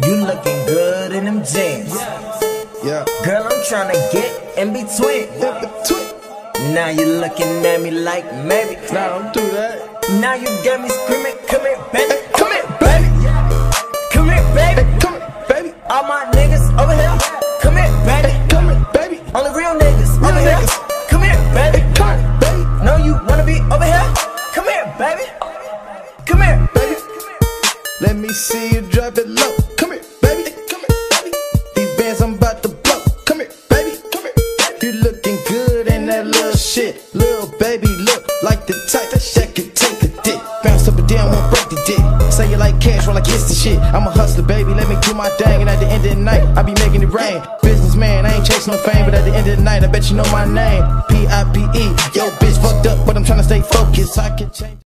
You looking good in them jeans. Yeah. Girl, I'm tryna get in between. Now you looking at me like maybe. Nah, don't do that. Now you got me screaming, come here, baby. Come here, baby. Come here, baby. Come here, baby. All my niggas over here. Come here, baby. Come here, baby. Only real niggas over here. Come here, baby. Come here, baby. Know you wanna be over here? Come here, baby. Come here, baby. Let me see you drop it low. Come here, baby. Come here, baby. These bands I'm about to blow. Come here, baby. Come here. You looking good in that little shit. Little baby look like the type that can take a dick. Bounce up and down, won't break the dick. Say you like cash, roll like it's the shit. I'm a hustler, baby, let me do my thing. And at the end of the night, I be making it rain. Businessman, I ain't chasing no fame, but at the end of the night, I bet you know my name. P-I-P-E. Yo, bitch fucked up, but I'm tryna stay focused. I can change.